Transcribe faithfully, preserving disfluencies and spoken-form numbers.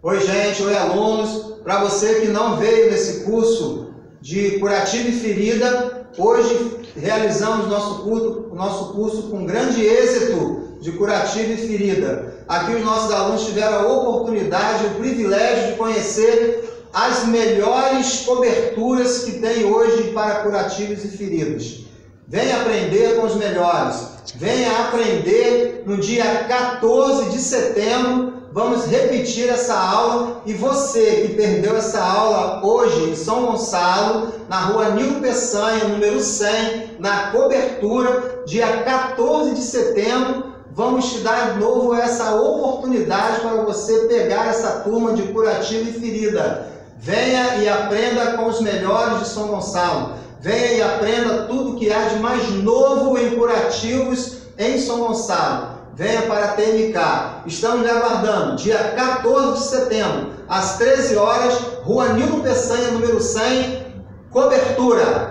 Oi, gente, oi, alunos. Para você que não veio nesse curso de curativo e ferida, hoje realizamos nosso curso, o nosso curso com grande êxito de curativo e ferida. Aqui os nossos alunos tiveram a oportunidade, o privilégio de conhecer as melhores coberturas que tem hoje para curativos e feridas. Venha aprender com os melhores. Venha aprender no dia quatorze de setembro. Vamos repetir essa aula e você que perdeu essa aula hoje em São Gonçalo, na rua Nilo Peçanha, número cem, na cobertura, dia quatorze de setembro, vamos te dar de novo essa oportunidade para você pegar essa turma de curativo e ferida. Venha e aprenda com os melhores de São Gonçalo. Venha e aprenda tudo que há de mais novo em curativos em São Gonçalo. Venha para a T M K. Estamos lhe aguardando, dia quatorze de setembro, às treze horas, rua Nilo Peçanha, número cem, cobertura.